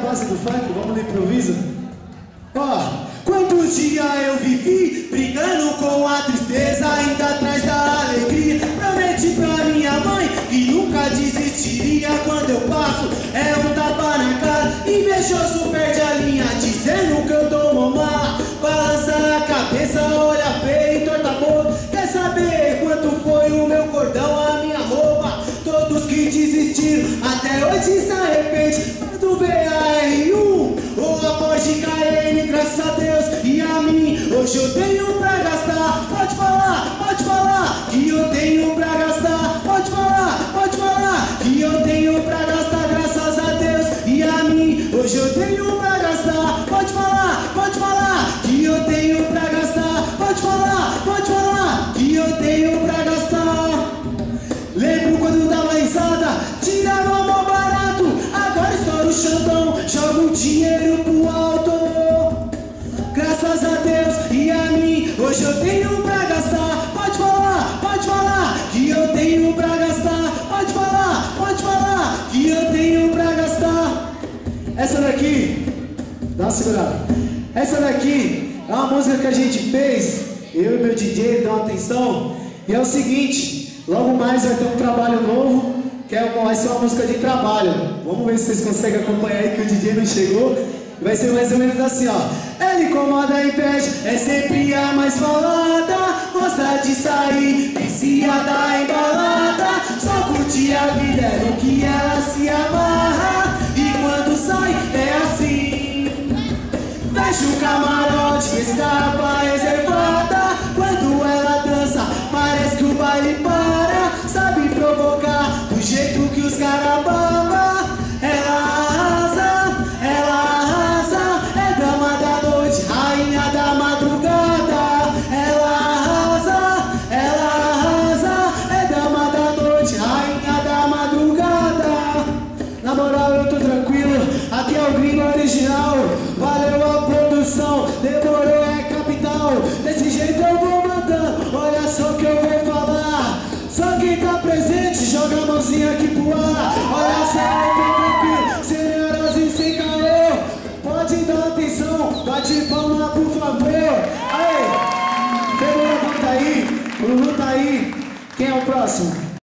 base do funk, vamos no improviso. Ó, quantos dias eu vivi brigando com a tristeza, ainda atrás da alegria. Prometi pra minha mãe que nunca desistiria. Quando eu passo é um tapa na cara, invejoso perde a linha, dizendo que eu dou mamar. Balança a cabeça, olha feio, torta a boca. Quer saber quanto foi o meu cordão, a minha roupa? Todos que desistiram até hoje se arrepende. Quando vê a R1 ou a Porsche Cayenne, graças a Deus e a mim, hoje eu tenho pra gastar. Pode falar que eu tenho pra gastar. Pode falar que eu tenho pra gastar, graças a Deus e a mim, hoje eu tenho pra gastar. Pode falar que eu tenho pra gastar. Pode falar que eu tenho pra gastar. Lembro quando dava risada, tirava mal barato. Agora estouro o chantão, jogo o dinheiro pro alto. Graças a Deus e a mim, hoje eu tenho pra gastar. Pode falar que eu tenho pra gastar. Pode falar que eu tenho pra gastar. Essa daqui, dá uma segurada. Essa daqui é uma música que a gente fez, eu e meu DJ, dão atenção. E é o seguinte, logo mais vai ter um trabalho novo, que vai ser uma música de trabalho. Vamos ver se vocês conseguem acompanhar aí, que o DJ não chegou. Vai ser mais ou menos assim, ó. Ela incomoda a inveja, é sempre a mais falada. Gosta de sair, viciada, embalada. Só curte a vida, é no que ela se amarra. E quando sai, é assim. Fecha o camarote, escapa reservada. Quando ela dança, parece que o baile para. Sabe provocar, do jeito que os caras babam. Ela arrasa, é dama da noite, rainha da madrugada. Ela arrasa, é dama da noite, rainha da madrugada. Na moral eu tô tranquilo, aqui é o gringo original. Valeu a produção, demorou é capital. Desse jeito eu vou mandando, olha só o que eu vou falar. Só quem tá presente, joga a mãozinha aqui pro ar. Olha só, eu tô tranquilo, sem sem caô. Pode dar atenção, bate palma por favor. Aí, Fernando tá aí, Lulu tá aí. Quem é o próximo?